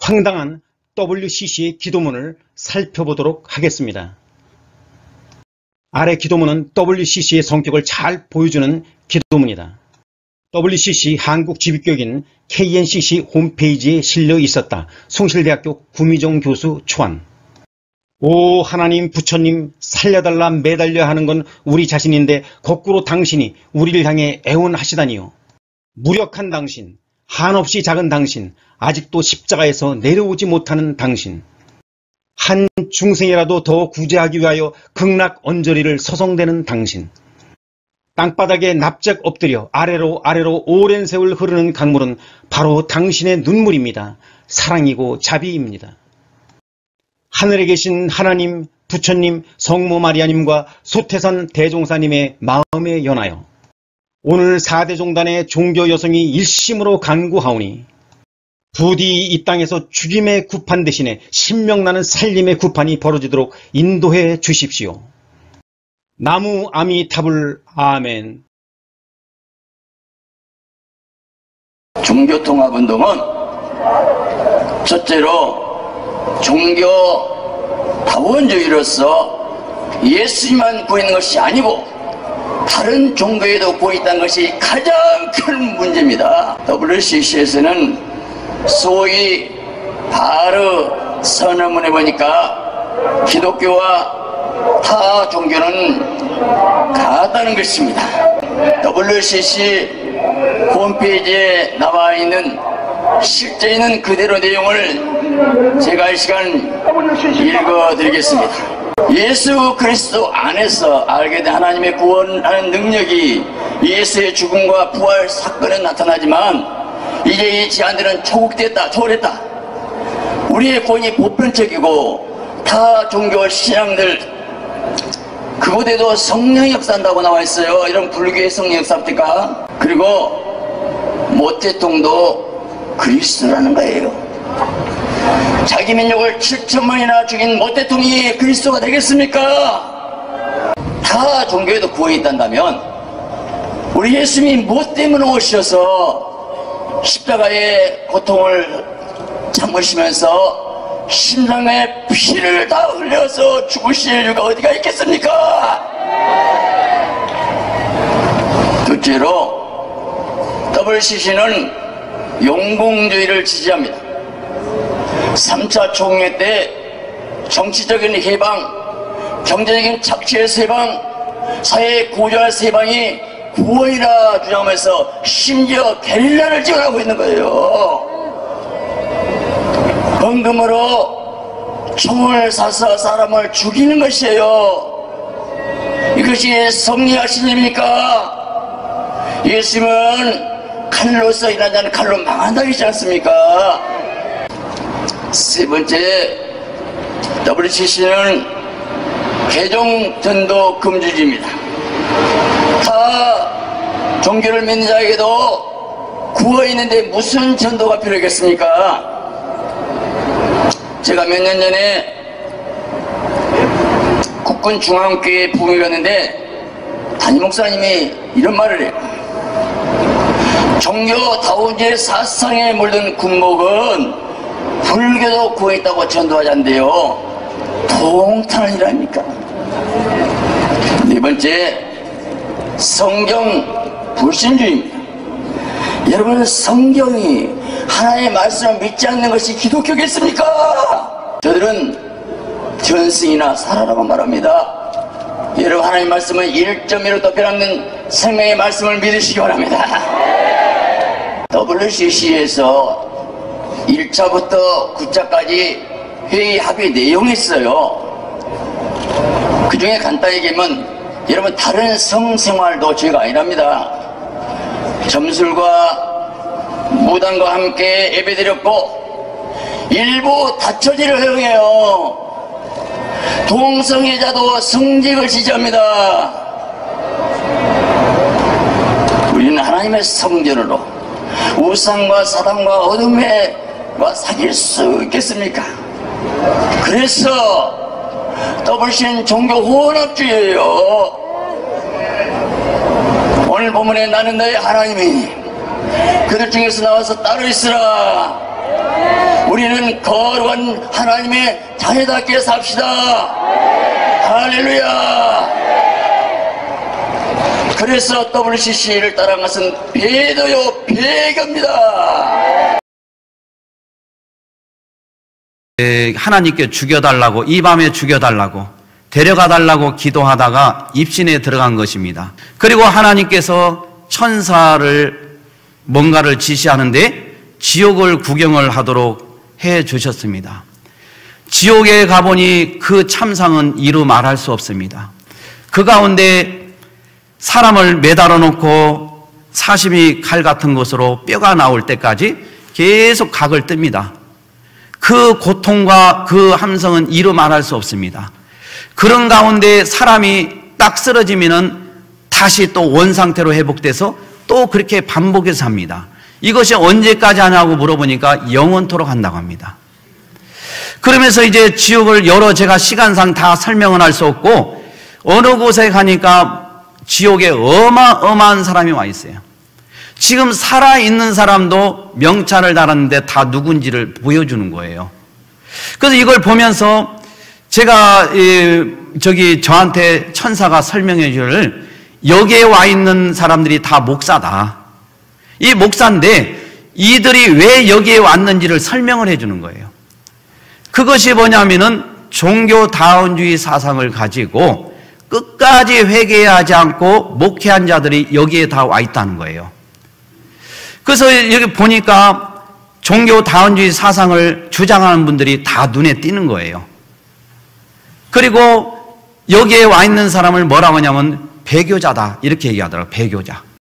황당한 WCC의 기도문을 살펴보도록 하겠습니다. 아래 기도문은 WCC의 성격을 잘 보여주는 기도문이다. WCC 한국지휘교육인 KNCC 홈페이지에 실려 있었다. 숭실대학교 구미정 교수 초안. 오 하나님 부처님 살려달라 매달려 하는 건 우리 자신인데 거꾸로 당신이 우리를 향해 애원하시다니요. 무력한 당신, 한없이 작은 당신, 아직도 십자가에서 내려오지 못하는 당신. 한 중생이라도 더 구제하기 위하여 극락 언저리를 서성대는 당신. 땅바닥에 납작 엎드려 아래로 오랜 세월 흐르는 강물은 바로 당신의 눈물입니다. 사랑이고 자비입니다. 하늘에 계신 하나님, 부처님, 성모 마리아님과 소태산 대종사님의 마음에 연하여 오늘 4대 종단의 종교 여성이 일심으로 간구하오니 부디 이 땅에서 죽임의 구판 대신에 신명나는 살림의 구판이 벌어지도록 인도해 주십시오. 나무 아미타불 아멘. 종교통합운동은 첫째로 종교 다원주의로서 예수님만 구하는 것이 아니고 다른 종교에도 구해있다는 것이 가장 큰 문제입니다. WCC에서는 소위 바르 선언문에 보니까 기독교와 타 종교는 같다는 것입니다. WCC 홈페이지에 나와 있는 실제 있는 그대로 내용을 제가 이 시간 읽어드리겠습니다. 예수 그리스도 안에서 알게 된 하나님의 구원하는 능력이 예수의 죽음과 부활 사건에 나타나지만 이제 이 제한들은 초국됐다, 초월했다. 우리의 구원이 보편적이고 타 종교 신앙들 그곳에도 성령 역사한다고 나와 있어요. 이런 불교의 성령 역사입니까? 그리고 모태통도 그리스도라는 거예요. 자기 민족을 7천만이나 죽인 모태통이 그리스도가 되겠습니까? 타 종교에도 구원이 있단다면 우리 예수님이 무엇 때문에 오셔서 십자가의 고통을 참으시면서 신랑의 피를 다 흘려서 죽으실 이유가 어디가 있겠습니까? 둘째로 WCC는 용공주의를 지지합니다. 3차 총회 때 정치적인 해방, 경제적인 착취에서 해방, 사회 구조화에서 해방이 구원이라 주장하면서 심지어 게릴라를 지원하고 있는 거예요. 헌금으로 총을 쏴서 사람을 죽이는 것이에요. 이것이 성리하신 일입니까? 예수님은 칼로서 일하지 않는 칼로 망한다고 했지 않습니까? 세 번째, WCC는 개종 전도 금지주의입니다. 타 종교를 믿는 자에게도 구원이 있는데 무슨 전도가 필요하겠습니까? 제가 몇 년 전에 국군 중앙교회 부흥회 갔는데 담임 목사님이 이런 말을 해요. 종교 다원주의 사상에 물든 군목은 불교도 구했다고 전도하지 않는데요. 통탄한 일 아닙니까? 네 번째, 성경 불신주의입니다. 여러분, 성경이 하나님의 말씀을 믿지 않는 것이 기독교겠습니까? 저들은 전승이나 살아라고 말합니다. 여러분, 하나님의 말씀은 1.1도 변함없는 생명의 말씀을 믿으시기 바랍니다. WCC에서 1차부터 9차까지 회의 합의 내용이 있어요. 그 중에 간단히 얘기하면 여러분, 다른 성생활도 죄가 아니랍니다. 점술과 무당과 함께 예배드렸고 일부 다처제를 허용해요. 동성애자도 성직을 지지합니다. 우리는 하나님의 성전으로 우상과 사단과 어둠과 사귈 수 있겠습니까? 그래서 WCC는 종교 혼합주의예요. 오늘 본문에 나는 너의 하나님이니 그들 중에서 나와서 따로 있으라. 우리는 거룩한 하나님의 자녀답게 삽시다. 할렐루야. 그래서 WCC를 따라간 것은 배도요 배교입니다. 하나님께 죽여달라고, 이 밤에 죽여달라고, 데려가달라고 기도하다가 입신에 들어간 것입니다. 그리고 하나님께서 천사를 뭔가를 지시하는데 지옥을 구경을 하도록 해 주셨습니다. 지옥에 가보니 그 참상은 이루 말할 수 없습니다. 그 가운데 사람을 매달아 놓고 사심이 칼 같은 것으로 뼈가 나올 때까지 계속 각을 뜹니다. 그 고통과 그 함성은 이루 말할 수 없습니다. 그런 가운데 사람이 딱 쓰러지면은 다시 또 원상태로 회복돼서 또 그렇게 반복해서 합니다. 이것이 언제까지 하냐고 물어보니까 영원토록 한다고 합니다. 그러면서 이제 지옥을 제가 시간상 다 설명은 할 수 없고, 어느 곳에 가니까 지옥에 어마어마한 사람이 와 있어요. 지금 살아있는 사람도 명찰을 달았는데 다 누군지를 보여주는 거예요. 그래서 이걸 보면서 제가 저한테 천사가 설명해 주기를, 여기에 와 있는 사람들이 다 목사다. 이 목사인데 이들이 왜 여기에 왔는지를 설명을 해 주는 거예요. 그것이 뭐냐면은 종교다원주의 사상을 가지고 끝까지 회개하지 않고 목회한 자들이 여기에 다 와 있다는 거예요. 그래서 여기 보니까 종교다원주의 사상을 주장하는 분들이 다 눈에 띄는 거예요. 그리고 여기에 와 있는 사람을 뭐라고 하냐면 배교자다, 이렇게 얘기하더라고요. 배교자.